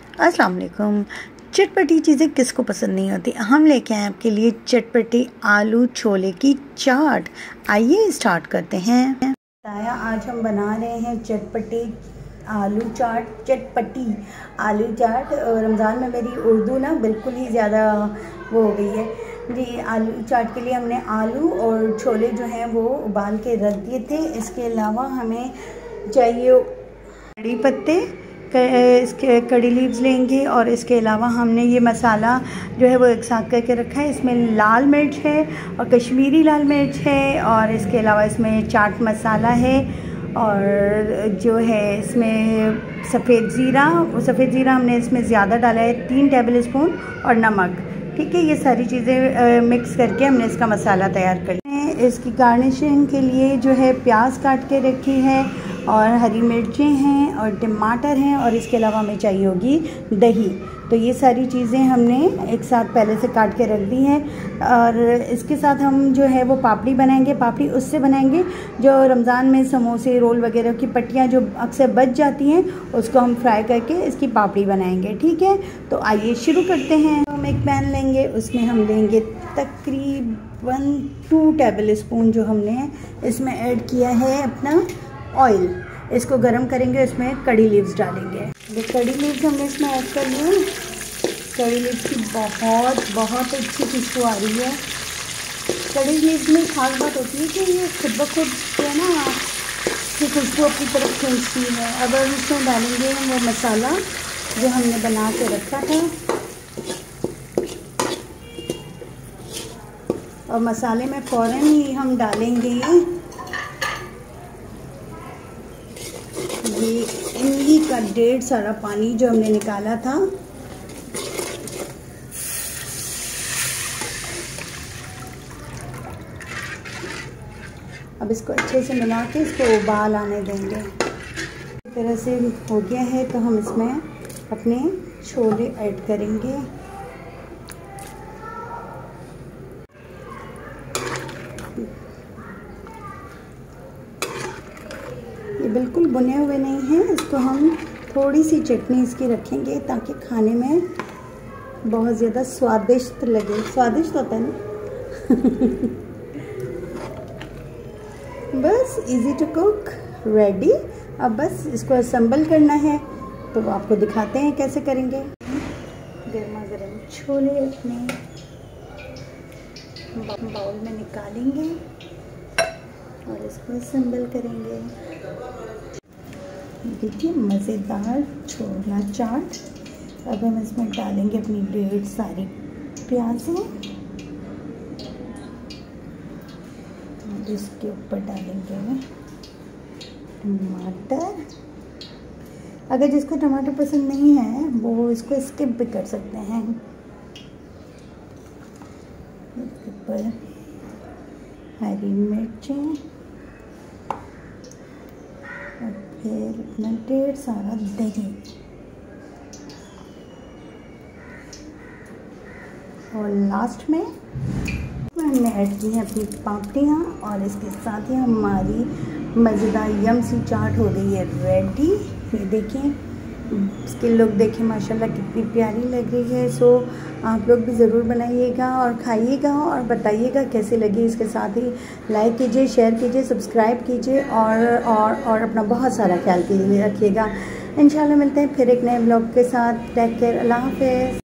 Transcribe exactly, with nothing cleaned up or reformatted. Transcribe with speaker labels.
Speaker 1: अस्सलाम वालेकुम। चटपटी चीज़ें किसको पसंद नहीं होती। हम लेके आए आपके लिए चटपटी आलू छोले की चाट। आइए स्टार्ट करते हैं। आज हम बना रहे हैं चटपटी आलू चाट। चटपटी आलू चाट। रमज़ान में मेरी उर्दू ना बिल्कुल ही ज़्यादा वो हो गई है जी। आलू चाट के लिए हमने आलू और छोले जो हैं वो उबाल के रख दिए थे। इसके अलावा हमें चाहिए कड़ी पत्ते, इसके कड़ी लीव्स लेंगे और इसके अलावा हमने ये मसाला जो है वो एक साथ करके रखा है। इसमें लाल मिर्च है और कश्मीरी लाल मिर्च है और इसके अलावा इसमें चाट मसाला है और जो है इसमें सफ़ेद ज़ीरा, सफ़ेद ज़ीरा हमने इसमें ज़्यादा डाला है, तीन टेबल स्पून, और नमक। ठीक है, ये सारी चीज़ें मिक्स करके हमने इसका मसाला तैयार कर लिया है। इसकी गार्निशिंग के लिए जो है प्याज काट के रखी है और हरी मिर्चें हैं और टमाटर हैं और इसके अलावा हमें चाहिए होगी दही। तो ये सारी चीज़ें हमने एक साथ पहले से काट के रख दी हैं और इसके साथ हम जो है वो पापड़ी बनाएंगे। पापड़ी उससे बनाएंगे जो रमज़ान में समोसे रोल वगैरह की पट्टियाँ जो अक्सर बच जाती हैं, उसको हम फ्राई करके इसकी पापड़ी बनाएंगे। ठीक है, तो आइए शुरू करते हैं। हम एक पैन लेंगे, उसमें हम लेंगे तकरीबन टू टेबल स्पून जो हमने इसमें ऐड किया है अपना ऑयल। इसको गरम करेंगे, इसमें कड़ी लीव्स डालेंगे। जो कड़ी लीव्स हमने इसमें ऐड कर लिया। कड़ी लीव्स की बहुत बहुत अच्छी खुशबू आ रही है। कड़ी लीव्स में खास बात होती है कि ये खुद ब खुद जो है ना इसकी खुशबू अपनी तरफ खींचती है। अब हम इसमें डालेंगे वो मसाला जो हमने बना के रखा था और मसाले में फ़ौरन ही हम डालेंगे ये इमली का ढेर सारा पानी जो हमने निकाला था। अब इसको अच्छे से मिला के इसको उबाल आने देंगे। इस तरह से हो गया है तो हम इसमें अपने छोले ऐड करेंगे। ये बिल्कुल भुने हुए नहीं हैं, इसको हम थोड़ी सी चटनी इसकी रखेंगे ताकि खाने में बहुत ज़्यादा स्वादिष्ट लगे। स्वादिष्ट होता है ना। बस इजी टू कुक, रेडी। अब बस इसको असेंबल करना है तो आपको दिखाते हैं कैसे करेंगे। गर्मा गर्म छोले अपने बाउल में निकालेंगे और इसको असेंबल करेंगे। देखिए मज़ेदार छोला चाट। अब हम इसमें डालेंगे अपनी ढेर सारी प्याज़ें और इसके ऊपर डालेंगे टमाटर। अगर जिसको टमाटर पसंद नहीं है वो इसको स्किप भी कर सकते हैं। इसके ऊपर हरी मिर्चें और फिर अपना ढेर सारा दही और लास्ट में हमने ऐड की है अपनी पापड़ियाँ और इसके साथ ही हमारी मज़ेदार यम सी चाट हो गई है रेडी। ये देखिए, इसकी लुक देखिए माशाल्लाह कितनी प्यारी लग रही है। सो आप लोग भी ज़रूर बनाइएगा और खाइएगा और बताइएगा कैसे लगी। इसके साथ ही लाइक कीजिए, शेयर कीजिए, सब्सक्राइब कीजिए और और और अपना बहुत सारा ख्याल कीजिए रखिएगा। इंशाल्लाह मिलते हैं फिर एक नए ब्लॉग के साथ। टेक केयर, अल्लाह हाफ़िज़।